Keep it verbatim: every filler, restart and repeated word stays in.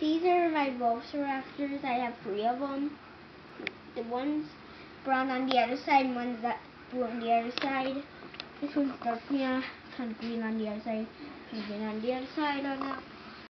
These are my velociraptors. I have three of them. The one's brown on the other side, and one's that blue on the other side. This one's dark green, kind of green on the other side, kind of green on the other side. On that.